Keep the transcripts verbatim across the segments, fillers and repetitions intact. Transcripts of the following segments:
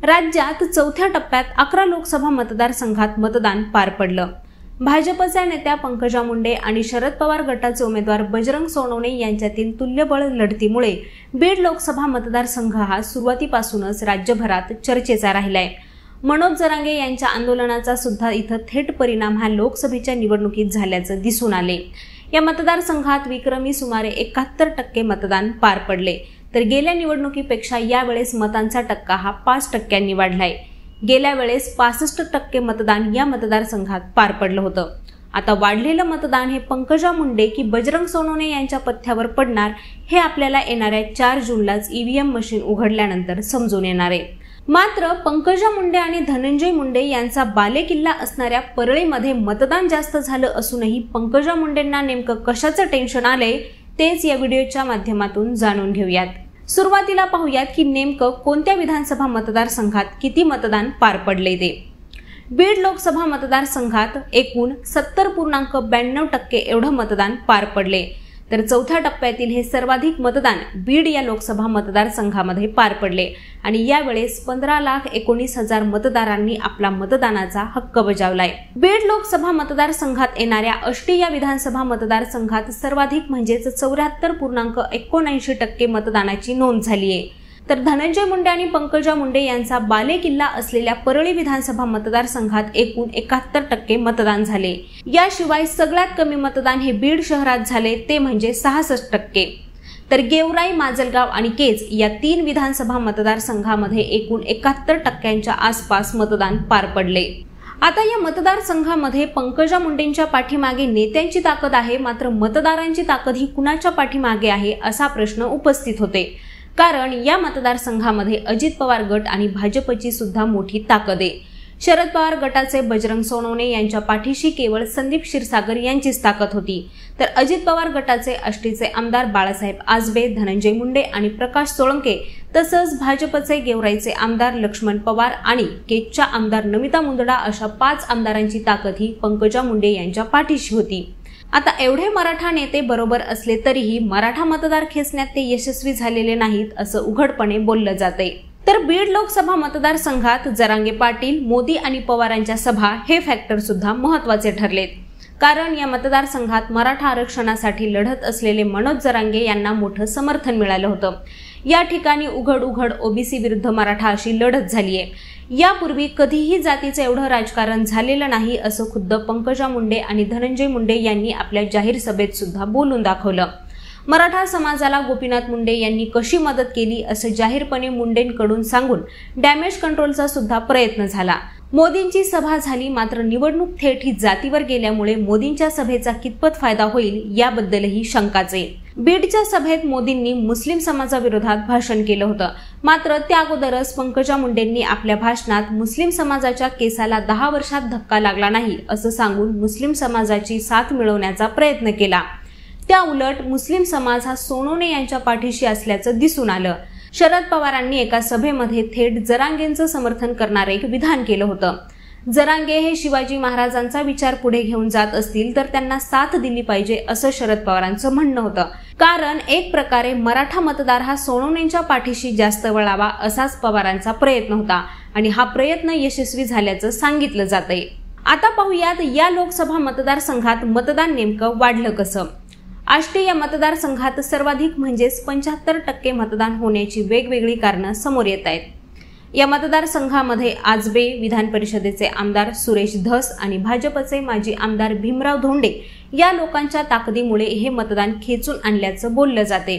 राज्यात चौथ्या टप्प्यात अकरा लोकसभा मतदारसंघात मतदान पार पडलं। भाजपच्या नेत्या पंकजा मुंडे आणि शरद पवार गटाचे उमेदवार बजरंग सोनवणे यांच्यातील तुल्यबळ लढतीमुळे बीड लोकसभा मतदारसंघ हा सुरुवातीपासूनच राज्यभरात चर्चेचा राहिलाय। मनोज जरांगे यांच्या आंदोलनाचा सुद्धा इथं थेट परिणाम हा लोकसभेच्या निवडणुकीत झाल्याचं दिसून आले। या मतदारसंघात विक्रमी सुमारे एकाहत्तर टक्के मतदान पार पडले, तर गेल्या निवडणुकीपेक्षा यावेळेस मतांचा टक्का हा पाच टक्क्यांनी वाढलाय। गेल्या वेळेस पासष्ट टक्के मतदान या मतदारसंघात पार पडलं होतं। आता वाढलेलं मतदान हे पंकजा मुंडे की बजरंग सोनवणे यांच्या पथ्यावर पडणार हे आपल्याला येणाऱ्या चार जूनलाच ईव्हीएम मशीन उघडल्यानंतर समजून येणार आहे। मात्र पंकजा मुंडे आणि धनंजय मुंडे यांचा बालेकिल्ला असणाऱ्या परळीमध्ये मतदान जास्त झालं असूनही पंकजा मुंडेंना नेमकं कशाचं टेन्शन आलंय तेच या व्हिडिओच्या माध्यमातून जाणून घेऊयात। सुरुवातीला पाहूयात की नेमकं कोणत्या विधानसभा मतदारसंघात किती मतदान पार पडले ते। बीड लोकसभा मतदारसंघात एकूण सत्तर पूर्णांक ब्याण्णव टक्के एवढं मतदान पार पडले, तर चौथ्या टप्प्यातील हे सर्वाधिक मतदान बीड या लोकसभा मतदारसंघामध्ये पार पडले आणि यावेळेस पंधरा लाख एकोणीस हजार मतदारांनी आपला मतदानाचा हक्क बजावलाय। बीड लोकसभा मतदारसंघात येणाऱ्या आष्टी या विधानसभा मतदारसंघात सर्वाधिक म्हणजेच चौऱ्याहत्तर पूर्णांक एकोणऐंशी टक्के मतदानाची नोंद झाली आहे, तर धनंजय मुंडे आणि पंकजा मुंडे यांचा बालेकिल्ला असलेल्या परळी विधानसभा मतदारसंघात एकूण एकाहत्तर टक्के मतदान झाले। याशिवाय सगळ्यात कमी मतदान हे बीड शहरात झाले, ते म्हणजे सहासष्ट टक्के, तर गेवराई, माजलगाव आणि केज या तीन विधानसभा मतदारसंघामध्ये एकूण एकाहत्तर टक्क्यांच्या आसपास मतदान पार पडले। आता या मतदारसंघामध्ये पंकजा मुंडेंच्या पाठीमागे नेत्यांची ताकद आहे, मात्र मतदारांची ताकद ही कुणाच्या पाठीमागे आहे असा प्रश्न उपस्थित होते, कारण या मतदारसंघामध्ये अजित पवार गट आणि भाजपची सुद्धा मोठी ताकद आहे। शरद पवार गटाचे बजरंग सोनवणे यांच्या पाठीशी केवळ संदीप क्षीरसागर यांचीच ताकद होती, तर अजित पवार गटाचे आष्टीचे आमदार बाळासाहेब आजबे, धनंजय मुंडे आणि प्रकाश सोळंके तसंच भाजपचे गेवराईचे आमदार लक्ष्मण पवार आणि केजच्या आमदार नमिता मुंदडा अशा पाच आमदारांची ताकद ही पंकजा मुंडे यांच्या पाठीशी होती। आता एवढे मराठा नेते बरोबर असले तरीही मराठा मतदार खेचण्यात ते यशस्वी झालेले नाहीत असं उघडपणे बोललं जाते। तर बीड लोकसभा मतदारसंघात जरांगे पाटील, मोदी आणि पवारांच्या सभा हे फॅक्टर सुद्धा महत्त्वाचे ठरलेत, कारण या मतदारसंघात मराठा आरक्षणासाठी लढत असलेले मनोज जरांगे यांना मोठं समर्थन मिळालं होतं। या ठिकाणी उघड उघड ओबीसी विरुद्ध मराठा अशी लढत झाली आहे। यापूर्वी कधीही जातीचं एवढं राजकारण झालेलं नाही असं खुद्द पंकजा मुंडे आणि धनंजय मुंडे यांनी आपल्या जाहीर सभेत सुद्धा बोलून दाखवलं। मराठा समाजाला गोपीनाथ मुंडे यांनी कशी मदत केली असं जाहीरपणे मुंडेंकडून सांगून डॅमेज कंट्रोलचा सुद्धा प्रयत्न झाला। मोदींची सभा झाली, मात्र निवडणूक थेट ही जातीवर गेल्यामुळे मोदींच्या सभेचा कितपत फायदा होईल याबद्दलही शंकाच आहे। बीडच्या सभेत मोदींनी मुस्लिम समाजाविरोधात भाषण केलं होतं, मात्र त्या अगोदरच पंकजा मुंडेंनी आपल्या भाषणात मुस्लिम समाजाच्या केसाला दहा वर्षात धक्का लागला नाही असं सांगून मुस्लिम समाजाची साथ मिळवण्याचा प्रयत्न केला। त्या उलट मुस्लिम समाज हा सोनवणे यांच्या पाठीशी असल्याचं दिसून आलं। शरद पवारांनी एका सभेमध्ये थेट जरांगेंचं समर्थन करणारे एक विधान केलं होतं। जरांगे हे शिवाजी महाराजांचा विचार पुढे घेऊन जात असतील तर त्यांना साथ दिली पाहिजे असं शरद पवारांचं म्हणणं होतं, कारण एक प्रकारे मराठा मतदार हा सोनवणेंच्या पाठीशी जास्त वळावा असाच पवारांचा प्रयत्न होता आणि हा प्रयत्न यशस्वी झाल्याचं सांगितलं जातंय। आता पाहूयात या लोकसभा मतदारसंघात मतदान नेमकं वाढलं कसं। आष्टी या मतदारसंघात सर्वाधिक म्हणजेच पंच्याहत्तर टक्के मतदान होण्याची वेगवेगळी कारणं समोर येत आहेत। या मतदारसंघामध्ये आजबे, विधान परिषदेचे आमदार सुरेश धस आणि भाजपचे माजी आमदार भीमराव धोंडे या लोकांच्या ताकदीमुळे हे मतदान खेचून आणल्याचं बोललं जाते।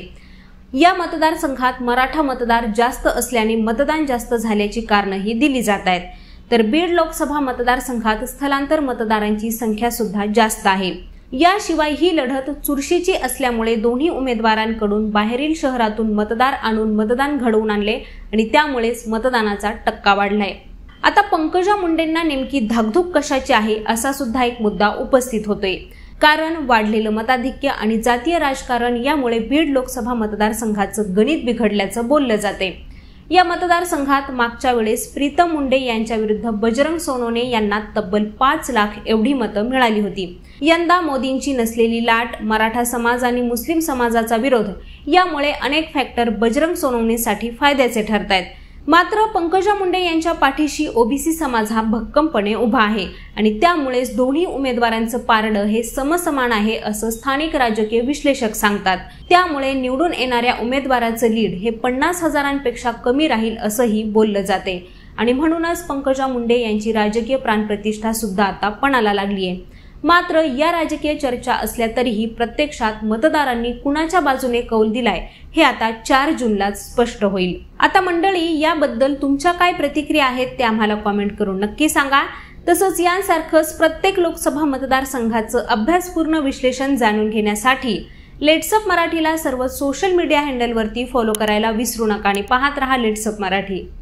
या मतदारसंघात मराठा मतदार जास्त असल्याने मतदान जास्त झाल्याची कारणंही दिली जात आहेत, तर बीड लोकसभा मतदारसंघात स्थलांतर मतदारांची संख्या सुद्धा जास्त आहे। याशिवाय ही लढत चुरशीची असल्यामुळे दोन्ही उमेदवारांकडून बाहेरील शहरातून मतदार आणून मतदान घडवून आणले आणि त्यामुळेच मतदानाचा टक्का वाढलाय। आता पंकजा मुंडेंना नेमकी धाकधूक कशाची आहे असा सुद्धा एक मुद्दा उपस्थित होतोय, कारण वाढलेलं मताधिक्य आणि जातीय राजकारण यामुळे बीड लोकसभा मतदारसंघाचं गणित बिघडल्याचं बोललं जाते। या मतदारसंघात मागच्या वेळेस प्रीतम मुंडे यांच्या विरुद्ध बजरंग सोनवणे यांना तब्बल पाच लाख एवढी मतं मिळाली होती। यंदा मोदींची नसलेली लाट, मराठा समाज आणि मुस्लिम समाजाचा विरोध यामुळे अनेक फॅक्टर बजरंग सोनवणेसाठी फायद्याचे ठरतायत। मात्र पंकजा मुंडे यांच्या पाठीशी ओबीसी समाज हा भक्कमपणे उभा आहे आणि त्यामुळेच दोन्ही उमेदवारांचं पारडं हे समसमान आहे असं स्थानिक राजकीय विश्लेषक सांगतात। त्यामुळे निवडून येणाऱ्या उमेदवाराचं लीड हे पन्नास हजारांपेक्षा कमी राहील असंही बोललं जाते आणि म्हणूनच पंकजा मुंडे यांची राजकीय प्राणप्रतिष्ठा सुद्धा आता पणाला लागली आहे। मात्र या राजकीय चर्चा असल्या तरीही प्रत्यक्षात मतदारांनी कुणाच्या बाजूने कौल दिलाय हे आता चार जूनलाच स्पष्ट होईल। आता मंडळी, याबद्दल तुमच्या काय प्रतिक्रिया आहेत ते आम्हाला कॉमेंट करून नक्की सांगा। तसंच यांसारखंच प्रत्येक लोकसभा मतदारसंघाचं अभ्यासपूर्ण विश्लेषण जाणून घेण्यासाठी लेट्सअप मराठीला सर्व सोशल मीडिया हँडलवरती फॉलो करायला विसरू नका आणि पाहत रहा लेट्सअप मराठी।